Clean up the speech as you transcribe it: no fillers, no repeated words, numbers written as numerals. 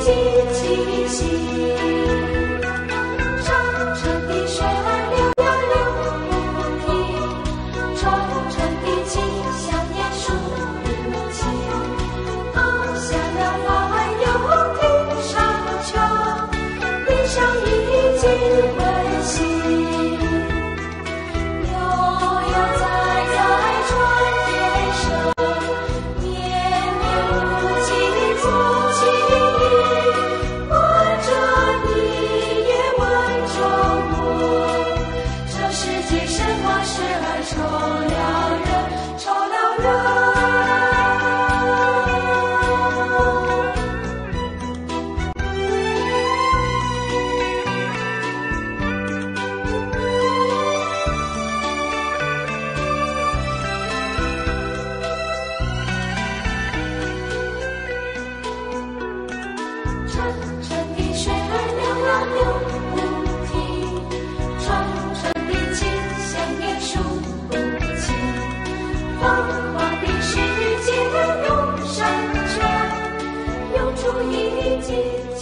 季气息。长城的水儿流呀流不停，忠诚的情想念数不清。翱翔的帆游艇上桥，地上已经温馨。悠悠哉哉传天声，绵绵无际足迹里，吻着你也吻着我。这世界什么事儿愁了人，愁了人。沉沉的水儿流呀流不停，重重的情想念数不清。繁华的世界涌上船，涌出一季。